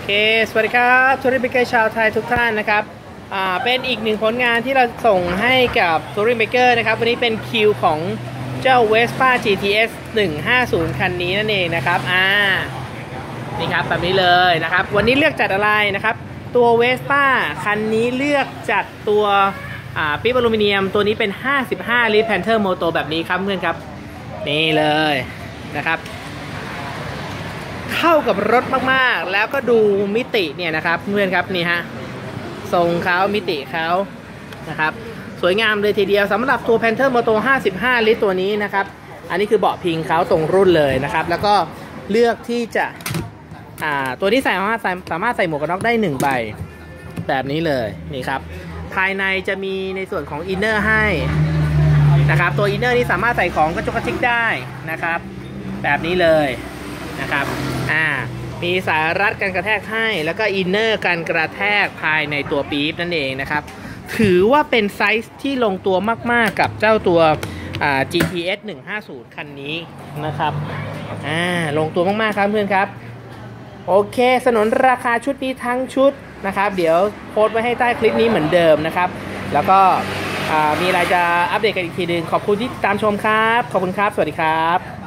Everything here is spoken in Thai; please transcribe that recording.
เคสวัสดีครับทัวริงเบเกอร์ชาวไทยทุกท่านนะครับเป็นอีกหนึ่งผลงานที่เราส่งให้กับทัวริงเบเกอร์นะครับวันนี้เป็นคิวของเจ้า Vespa GTS 150 คันนี้นั่นเองนะครับนี่ครับแบบนี้เลยนะครับวันนี้เลือกจัดอะไรนะครับตัว Vespa คันนี้เลือกจัดตัวปิ๊บอลูมิเนียมตัวนี้เป็น55ลิตร Panther Moto แบบนี้ครับเพื่อนครับนี่เลยนะครับเข้ากับรถมากๆแล้วก็ดูมิติเนี่ยนะครับเพื่อนครับนี่ฮะทรงเขามิติเขานะครับสวยงามเลยทีเดียวสำหรับตัว Panther Moto 55ลิตรตัวนี้นะครับอันนี้คือเบาะพิงเขาตรงรุ่นเลยนะครับแล้วก็เลือกที่จะตัวนี้สามารถใส่หมวกกันน็อกได้1ใบแบบนี้เลยนี่ครับภายในจะมีในส่วนของอินเนอร์ให้นะครับตัวอินเนอร์นี้สามารถใส่ของกระจุกกระจิกได้นะครับแบบนี้เลยนะครับมีสายรัดกันกระแทกให้แล้วก็อินเนอร์กันกระแทกภายในตัวปี๊บนั่นเองนะครับถือว่าเป็นไซส์ที่ลงตัวมากๆกับเจ้าตัวGTS 150คันนี้นะครับลงตัวมากๆครับเพื่อนครับโอเคสนนราคาชุดนี้ทั้งชุดนะครับเดี๋ยวโพสต์ไว้ให้ใต้คลิปนี้เหมือนเดิมนะครับแล้วก็มีอะไรจะอัปเดตกันอีกทีนึงขอบคุณที่ตามชมครับขอบคุณครับสวัสดีครับ